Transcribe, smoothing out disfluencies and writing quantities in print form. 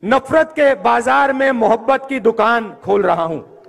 नफरत के बाजार में मोहब्बत की दुकान खोल रहा हूं।